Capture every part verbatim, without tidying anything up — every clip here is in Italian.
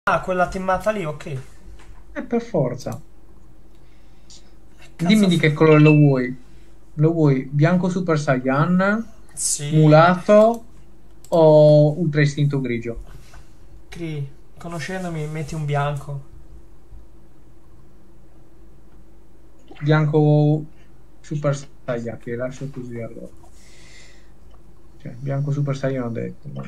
Ah, quella teamata lì, ok. Eh, E per forza. cazzo Dimmi di fa? che colore lo vuoi. Lo vuoi bianco Super Saiyan, Sì, mulato o ultra istinto grigio? Cri, conoscendomi metti un bianco. Bianco Super Saiyan, che lascio così allora. Cioè, bianco Super Saiyan ho detto. Ma...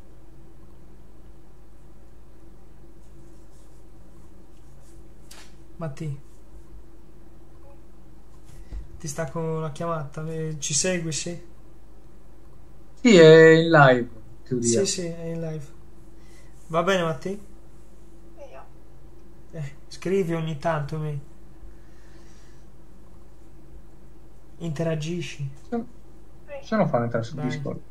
Matti, ti sta con la chiamata, eh, ci segui, sì? Sì, è in live, in Sì, teoria. sì, è in live. Va bene, Matti? Eh, scrivi ogni tanto, mi interagisci. Se, se no fanno entrare su Dai. Discord.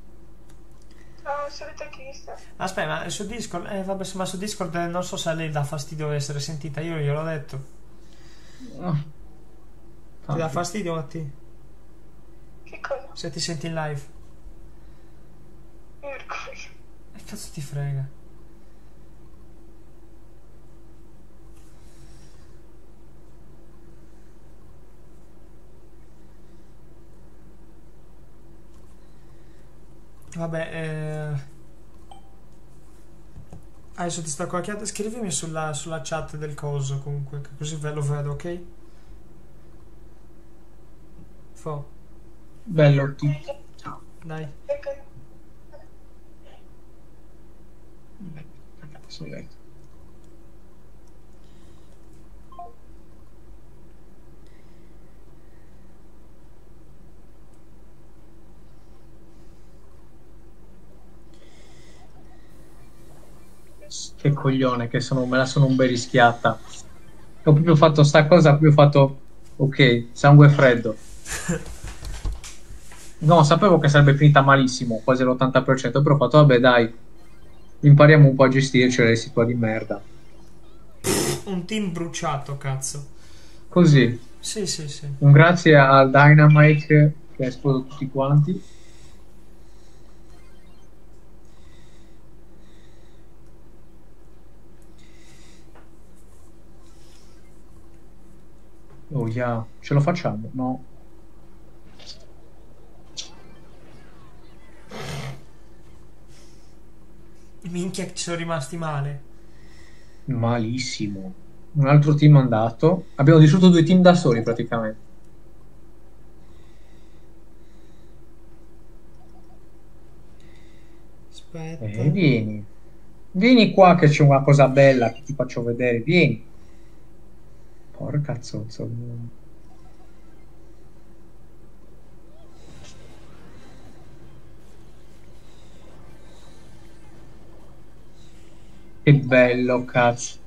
Aspetta, ma su Discord, eh vabbè, ma su Discord eh, non so se a lei dà fastidio essere sentita, io gliel'ho detto. Ah, Ti dà tanti. fastidio, Matti? Se ti senti in live? E cazzo ti frega? Vabbè, eh... adesso ti sta con la chiamata, scrivimi sulla, sulla chat del coso comunque, che così ve lo vedo, ok? Fo, Bello, ti... Ciao. dai. Adesso ho letto. Che coglione, che sono, me la sono un bel rischiata. Ho proprio fatto sta cosa, ho proprio fatto, ok, sangue freddo. No, sapevo che sarebbe finita malissimo, quasi l'ottanta per cento, però ho fatto, vabbè, dai, impariamo un po' a gestirci le situazioni di merda. Un team bruciato, cazzo. Così, Sì, sì, sì. un grazie al Dynamite che ha esploso tutti quanti. Oh, yeah, ce lo facciamo? No, Minchia che ci sono rimasti male. malissimo. Un altro team andato. Abbiamo distrutto due team da soli praticamente. Eh, Aspetta. vieni, vieni qua che c'è una cosa bella che ti faccio vedere. Vieni. Porca zozzo. Che bello, cazzo.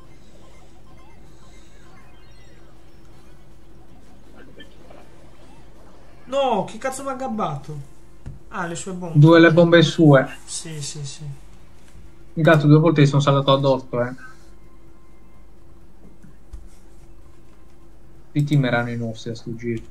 No, che cazzo mi ha gabbato? Ah, le sue bombe. Due le bombe sue. Sì, sì, sì. Il gatto due volte gli sono saltato addosso, eh. I team erano i nostri a sto giro.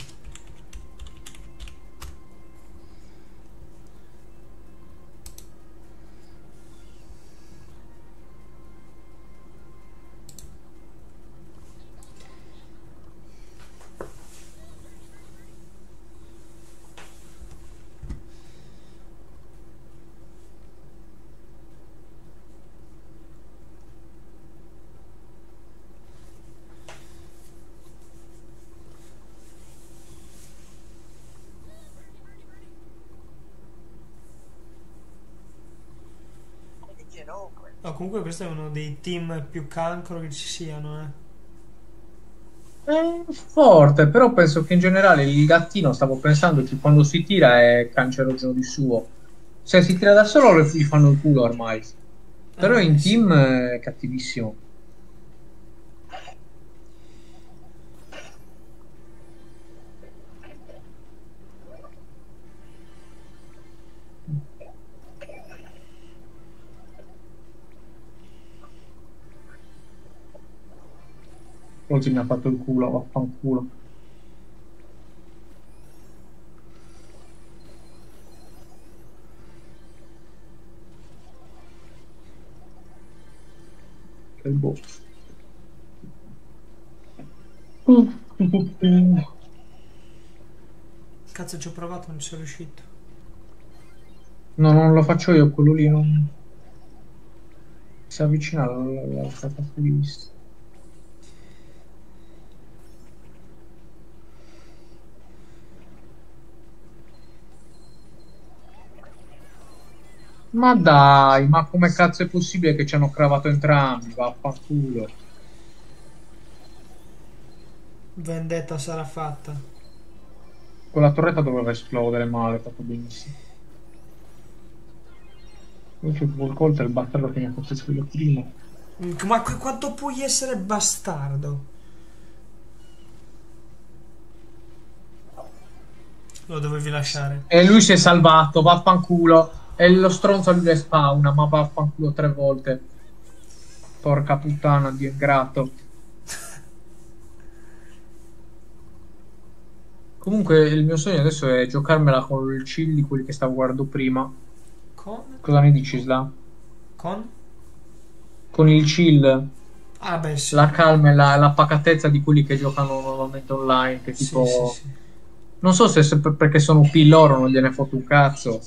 No, comunque questo è uno dei team più cancro che ci siano, eh. È forte, però penso che in generale il gattino, stavo pensandoci, quando si tira è cancerogeno di suo. Se si tira da solo gli fanno il culo ormai. Però Eh, in sì. team è cattivissimo. Oggi mi ha fatto il culo, vaffanculo. del boss. Mm. Cazzo, ci ho provato, non ci sono riuscito. No, non lo faccio io, quello lì non si avvicina all'altra parte di vista. Ma dai, ma come cazzo è possibile che ci hanno cravato entrambi? Vaffanculo. Vendetta sarà fatta. Quella torretta doveva esplodere male, fatto benissimo. Invece quel colpo è il battello che mi ha fatto esplodere prima. Ma qu- quanto puoi essere bastardo? Lo dovevi lasciare. E lui si è salvato, vaffanculo. E lo stronzo lui le spawna, ma vaffanculo tre volte. Porca puttana, Dio ingrato. Comunque il mio sogno adesso è giocarmela con il chill di quelli che stavo guardando prima. Con? Cosa ne dici, Sla? Con? Con il chill, Ah beh sì. la calma e la, la pacatezza di quelli che giocano normalmente online, che Sì, sì, tipo... sì. Non so se, se per- perché sono P loro non gliene foto un cazzo,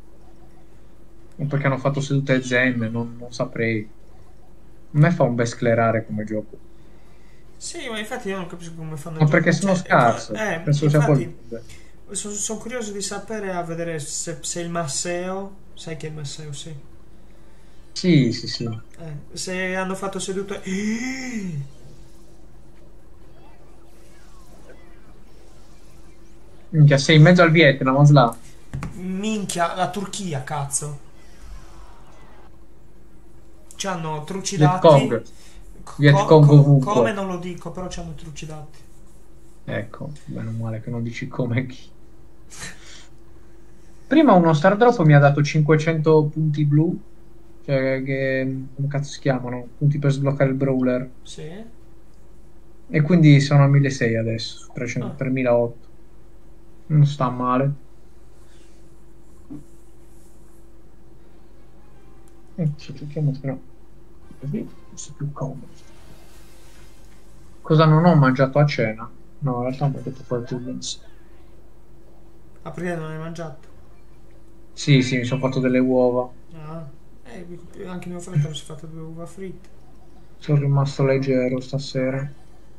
o perché hanno fatto sedute zen, non, non saprei. A me fa un bel sclerare come gioco. Sì, ma infatti io non capisco come fanno a Ma perché giocare. sono Cioè, eh, co- scarso, eh, penso sia quello il infatti, problema. sono curioso di sapere a vedere se, se il Masseo, sai che è il Masseo, sì. Sì, sì, sì. Eh, se hanno fatto sedute. Minchia, sei in mezzo al Vietnam, Asla. Minchia, la Turchia, cazzo. Ci hanno Viet Cong. trucidati. Viet Co- Cong co- ovunque. come non lo dico, però ci hanno trucidati. Ecco, bene o male che non dici come chi. Prima uno Star Drop mi ha dato cinquecento punti blu, cioè che, come cazzo si chiamano? Punti per sbloccare il brawler. Sì? E quindi sono a milleseicento adesso, trecento, Ah, tremilaottocento. Non sta male. Eh, ci giochiamo però. Così forse è più comodo. Cosa non ho mangiato a cena? No, in realtà ho mangiato qualcosa. aprire non hai mangiato. Sì, sì, mi sono fatto delle uova. Ah, eh, anche mio fratello si è fatto due uova fritte. Sono rimasto leggero stasera.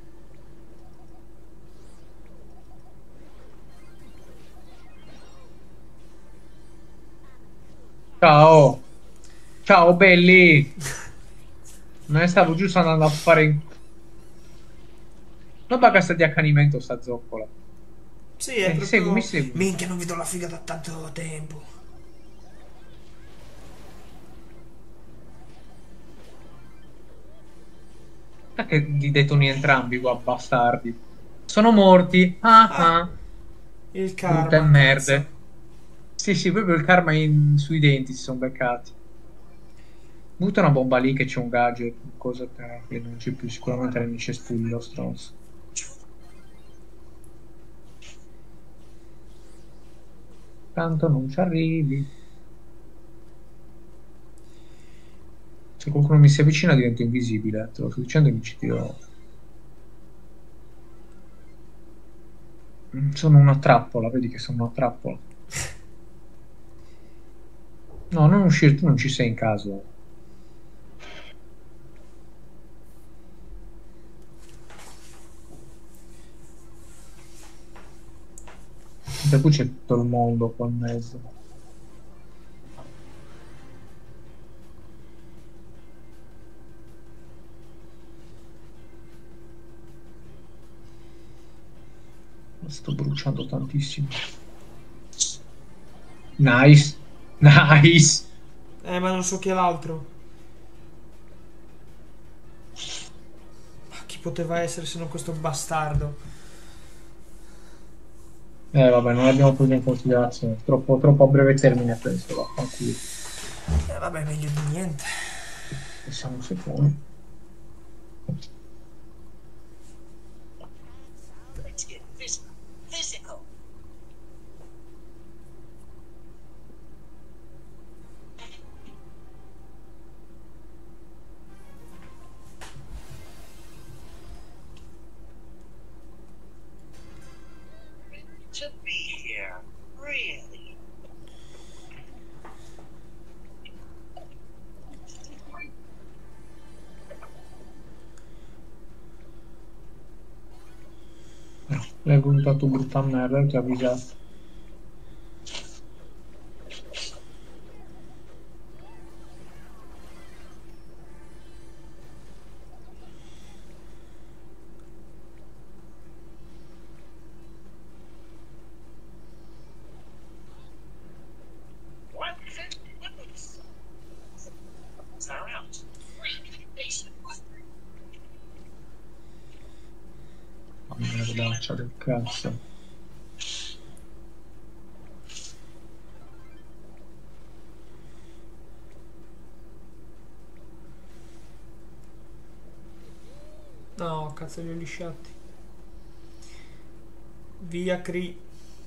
Ciao! Ciao belli! Non ne stavo giusto andando a fare in... una bagasta di accanimento sta zoccola. Sì, è Eh, seguimi, proprio. seguimi. Minchia, non vedo la figa da tanto tempo. Ma che li detoni entrambi qua, bastardi. Sono morti. Ah Ah, ah. il Brutte karma, cazzo. merde. Sì, sì, proprio il karma in- sui denti si sono beccati. Butta una bomba lì che c'è un gadget, cosa che non c'è più sicuramente nei cespugli lo stronzo. Tanto non ci arrivi. Se qualcuno mi si avvicina divento invisibile, te lo sto dicendo e mi ci tiro. Mm, sono una trappola, vedi che sono una trappola. No, non uscire, tu non ci sei in caso. Per cui c'è tutto il mondo qua in mezzo. Sto bruciando tantissimo. Nice, nice. Eh, ma non so chi è l'altro. Ma chi poteva essere se non questo bastardo? Eh vabbè, non l'abbiamo preso in considerazione. Troppo, troppo a breve termine questo, vaffanculo. Eh, vabbè, meglio di niente. Siamo un secondo. to be here. Really. L'hai buttato brutta merda, ti ho avvisato. What's it? What's that out? Oh, merdaccia del cazzo. No, cazzo li ho lisciati. Via Cri.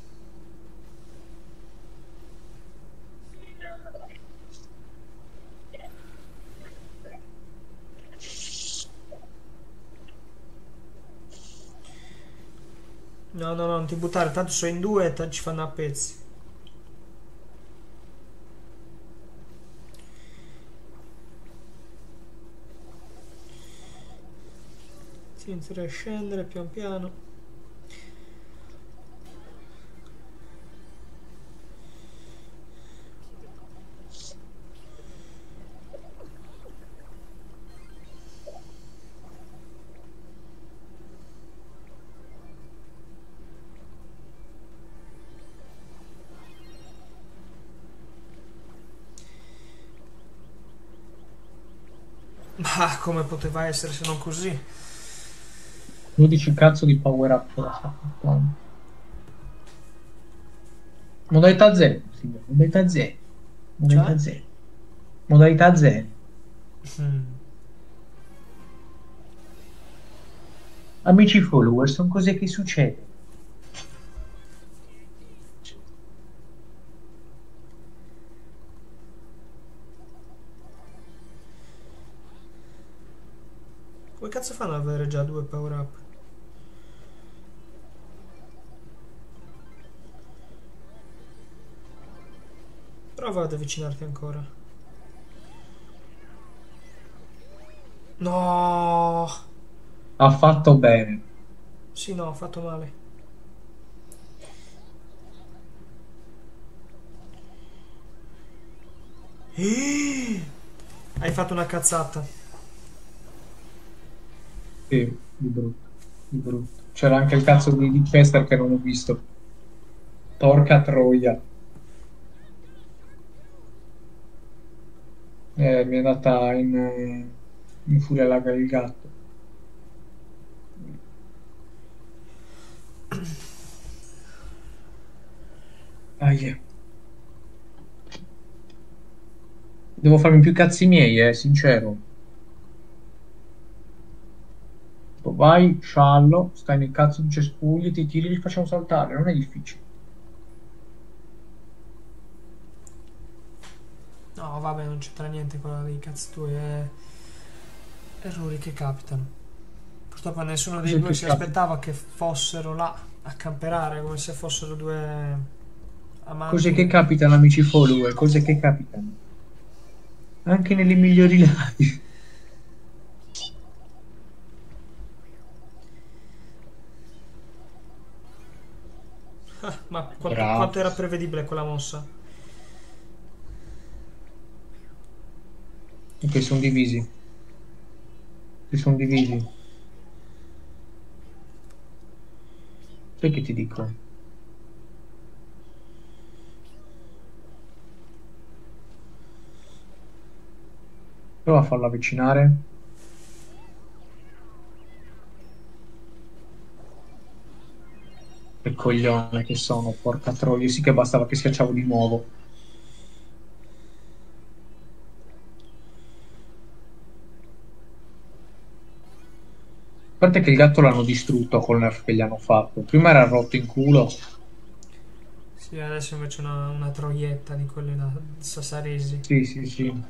No, no, no, non ti buttare, tanto sono in due e ci fanno a pezzi. Si inizierà a scendere pian piano. Ma come poteva essere se non così? dodici cazzo di power up la sta puttana. Modalità zero, signore. Modalità zero. Modalità Cioè? zero. Modalità zero. Mm. Amici follower, sono cose che succedono. Come cazzo fanno ad avere già due power up? Prova ad avvicinarti ancora. No! Ha fatto bene. Sì, no, ho fatto male. Eh! Hai fatto una cazzata. Sì, di brutto. Di brutto. C'era anche il cazzo di, di Chester che non ho visto. Porca troia. Eh, mi è andata in, in furia laga il gatto. Aia. Devo farmi più cazzi miei, eh, sincero. Tipo, vai, sciallo, stai nel cazzo di cespuglio, ti tiri e li facciamo saltare, non è difficile. No, vabbè, non c'entra niente quello dei cazzi tuoi. È errori che capitano. Purtroppo nessuno dei Cos'è due che si capita? aspettava che fossero là a camperare come se fossero due Cose amanti. che capitano, amici follower, cose che capitano. Anche nelle migliori live. Ma quanto, Bravo. quanto era prevedibile quella mossa? Ok, sono divisi. Si sono divisi. Sai che ti dico? Prova a farlo avvicinare. Che coglione che sono, porca troia. Sì che bastava che schiacciavo di nuovo. A parte che il gatto l'hanno distrutto col nerf che gli hanno fatto. Prima era rotto in culo. Sì, adesso invece una, una troietta di quelle da Sassaresi. Sì, sì, sì.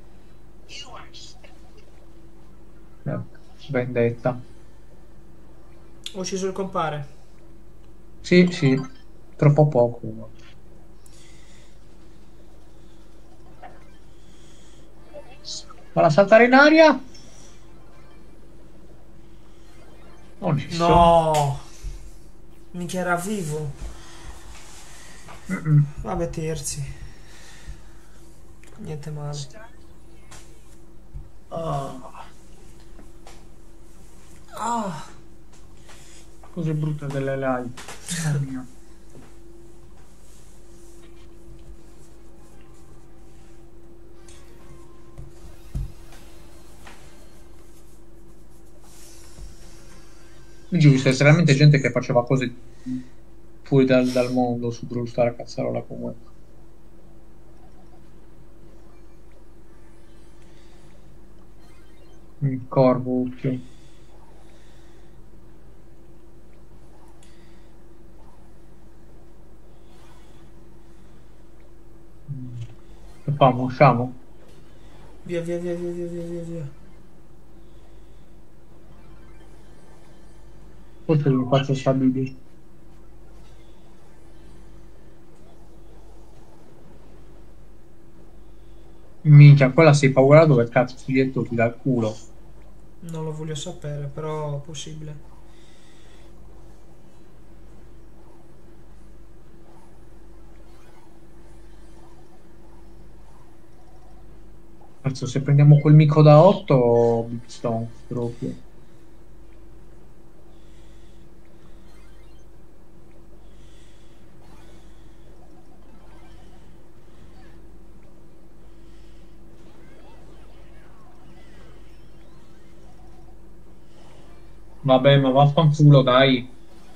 Eh, vendetta. Ho ucciso il compare. Sì, sì. Troppo poco. Falla saltare in aria. Onesto. No! Minchia, era vivo. Mm-mm. Vabbè, terzi. Niente male. Ah, Ah! cose brutte delle live. Mamma mia. Oggi ho visto estremamente gente che faceva cose fuori dal, dal mondo su Brawl Stars, cazzarola comunque. Il corvo, occhio. Che famo? Usciamo? Via, via, via, via, via, via, via, via. Forse mi faccio stabili. Minchia, quella sei paura dove cazzo figlietto ti dà il culo. Non lo voglio sapere, però è possibile. Cazzo, se prendiamo quel mico da otto, Big Stone proprio. Vabbè, ma vaffanculo, dai.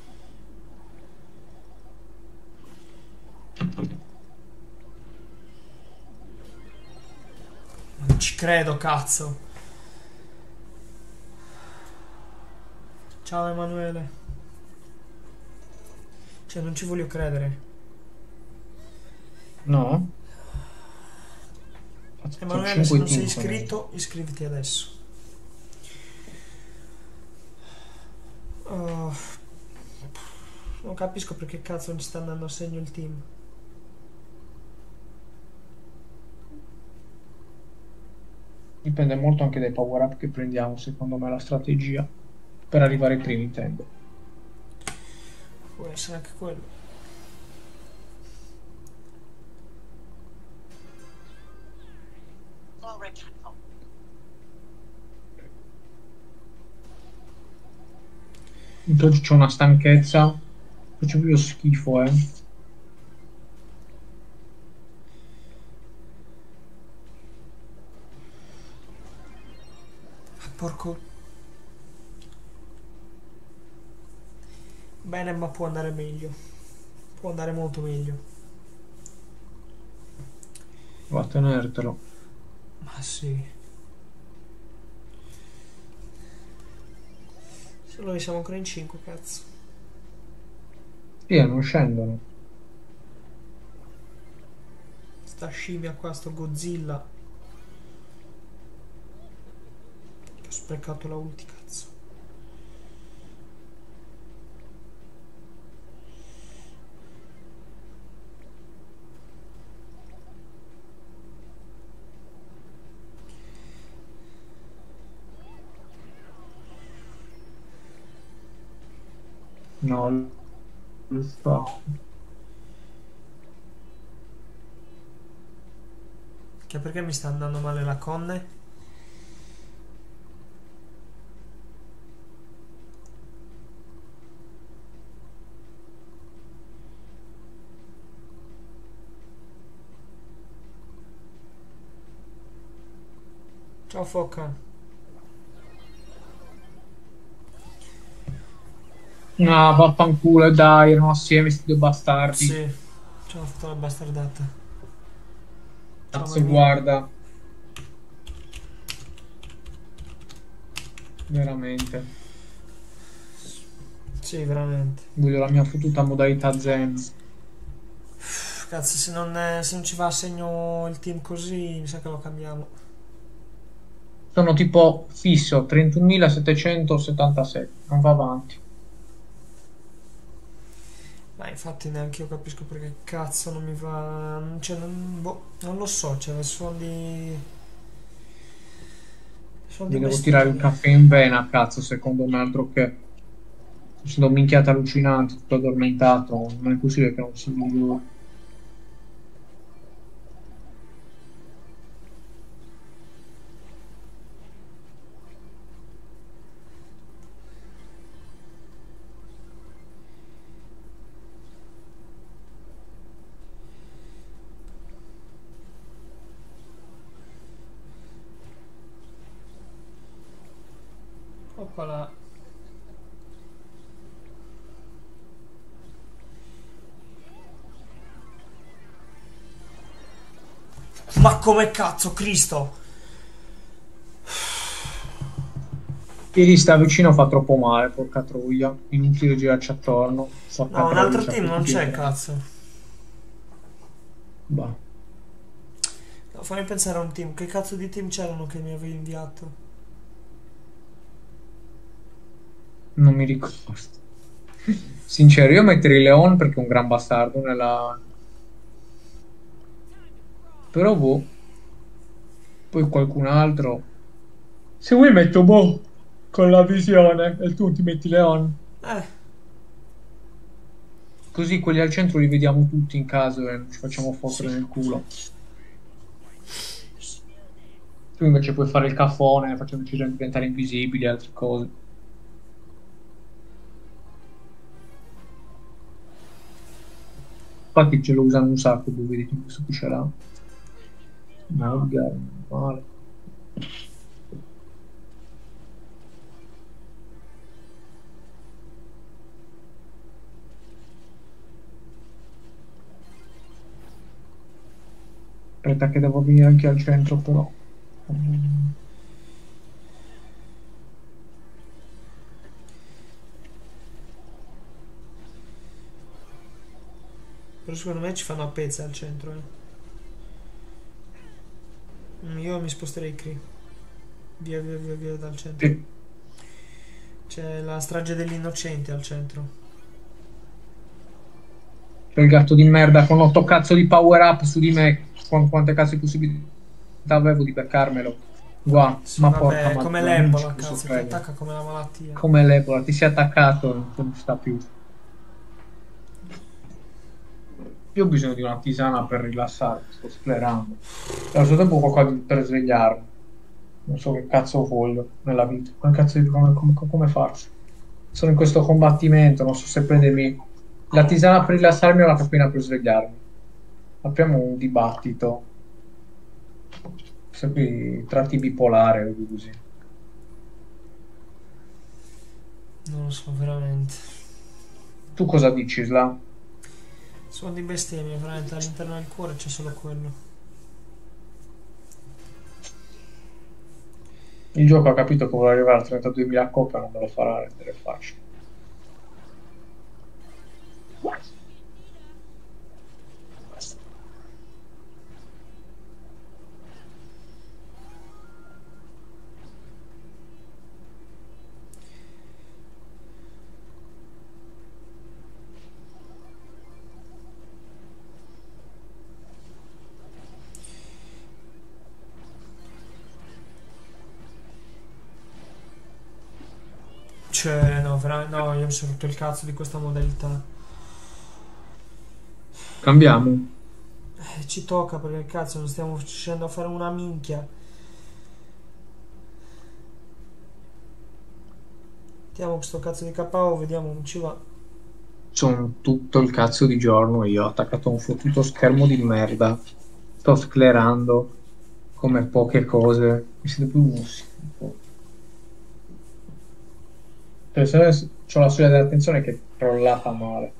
Non ci credo, cazzo. Ciao Emanuele. Cioè, non ci voglio credere. No? Cazzo, Emanuele, se cinque non sei team sono. iscritto, iscriviti adesso. Oh, non capisco perché cazzo non ci sta andando a segno il team. Dipende molto anche dai power up che prendiamo, secondo me, la strategia. Per arrivare ai primi, intendo. Può essere anche quello. Full rectangle. Oggi c'ho una stanchezza. Faccio proprio schifo, eh. Porco. Bene, ma può andare meglio. Può andare molto meglio. Va a tenertelo. Ma sì. Se noi siamo ancora in cinque, cazzo. Sì, non scendono. Sta scimmia qua, sto Godzilla. Che ho sprecato la ulti, cazzo. No, lo sta. Che perché mi sta andando male la conne? Ciao Foca. No, vaffanculo, dai, erano assieme sti due bastardi. Sì, ci hanno fatto la bastardata. Ciao Cazzo, Mimì. guarda. Veramente. Sì, veramente. Voglio la mia fottuta modalità zen. Cazzo, se non, è- se non ci va a segno il team così, mi sa che lo cambiamo. Sono tipo fisso, trentunomilasettecentosettantasette. Non va avanti. Ma infatti neanche io capisco perché cazzo non mi va. Cioè, non, boh, non lo so, cioè, sono di. Sono di Mi devo tirare il bestemmie. caffè in vena, cazzo, secondo me, altro che... Sono minchiate allucinanti, tutto addormentato, non è possibile che non si migliori. Oppala. Ma come cazzo, Cristo! Ieri sta vicino fa troppo male, porca troia. Inutile girarci attorno. Porca No, un troia, altro c'ha team non tutti c'è, dietro. cazzo. Bah, No, fammi pensare a un team. Che cazzo di team c'erano che mi avevi inviato? non mi ricordo. Sincero, io metterei Leon perché è un gran bastardo nella... Però boh, poi qualcun altro... Se vuoi metto boh, con la visione, e tu ti metti Leon. Eh, Così quelli al centro li vediamo tutti in caso e non ci facciamo fottere sì. nel culo. Tu invece puoi fare il caffone, facendoci diventare invisibili e altre cose. Infatti ce lo usano un sacco, voi vedete in questo qui ce l'ha. Malgar, male. Aspetta che devo venire anche al centro però. Mm. Però secondo me ci fanno a pezza al centro, eh. Mm, Io mi sposterei qui. Via, via, via, via dal centro. Sì. C'è la strage degli innocenti al centro. C'è il gatto di merda con otto cazzo di power up su di me. Con quante cazzo di possibilità avevo di beccarmelo. Qua, Sì, ma porca vabbè, come madonna, non ci l'Ebola, posso cazzo, ti credere. attacca come la malattia. Come l'Ebola, ti sei attaccato, non sta più. Io ho bisogno di una tisana per rilassarmi, sto sclerando. E allo stesso tempo qualcosa per svegliarmi. Non so che cazzo voglio nella vita. Come, cazzo di- come, come, come farci? Sono in questo combattimento, non so se prendermi la tisana per rilassarmi o la caffeina per svegliarmi. Apriamo un dibattito. Questo qui tratti bipolare o così. Non lo so, veramente. Tu cosa dici, Isla? Sono di bestemmie, veramente, all'interno del cuore c'è solo quello. Il gioco ha capito che vuole arrivare a trentaduemila coppe, non me lo farà rendere facile. Cioè, no, veramente, no, io mi sono rotto il cazzo di questa modalità. Cambiamo. Eh, ci tocca perché cazzo non stiamo riuscendo a fare una minchia. Mettiamo questo cazzo di K O, vediamo come ci va. Sono tutto il cazzo di giorno io, ho attaccato a un fottuto schermo di merda. Sto sclerando come poche cose. Mi siete più mussi. Cioè, se ho la soglia dell'attenzione che è crollata male.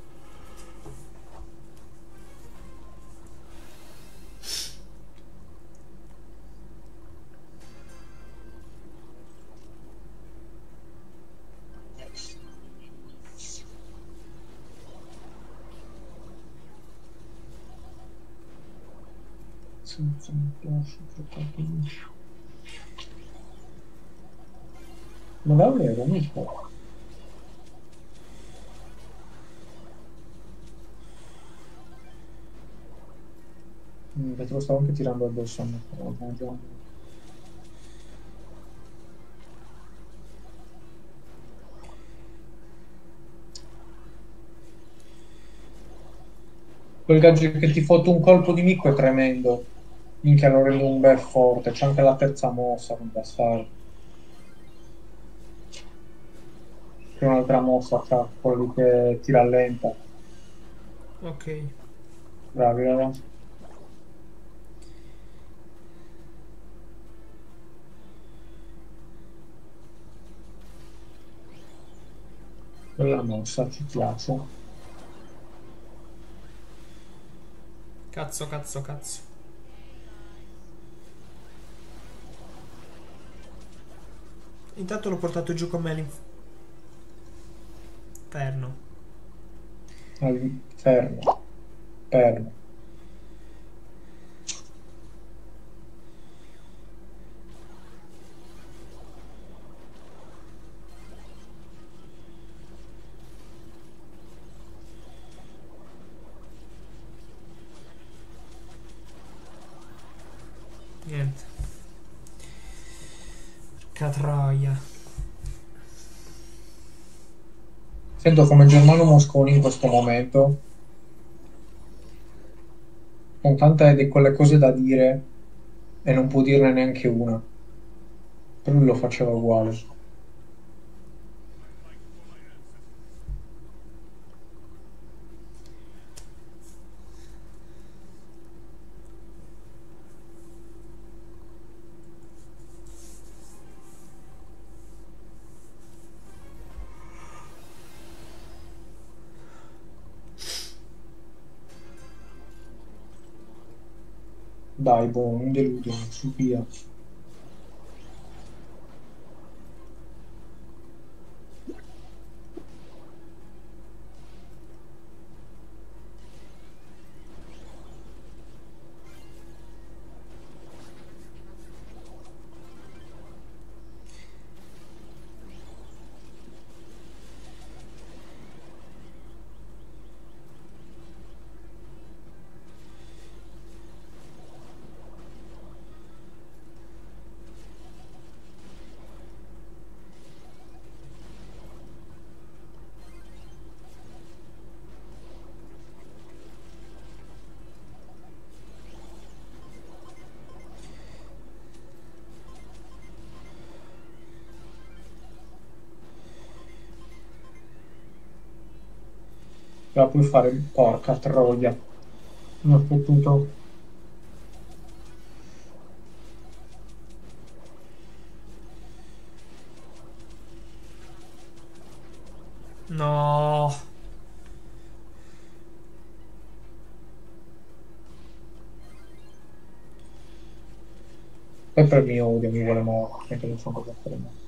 Senza un posso troppo liscio. Ma davvero, mi può. te lo stavo anche tirando addosso a me. però non abbiamo- Quel gadget che ti fotte un colpo di micco è tremendo. Minchia, lo rende un bel forte. C'è anche la terza mossa con bastardo. C'è un'altra mossa, c'ha quello che ti rallenta. Ok. Bravi, ragazzi. Quella mossa ci piace. Cazzo, cazzo, cazzo. Intanto l'ho portato giù con me all'inferno. Fermo, fermo. Niente. Catroia. Sento come Germano Mosconi in questo momento, con tante di quelle cose da dire e non può dirne neanche una. Per lui lo faceva uguale. Dai, boh, non deludere, su via. La puoi fare, porca troia. Mi ha fottuto. No. Poi per mio odio mi vuole morire, perché non so cosa fare.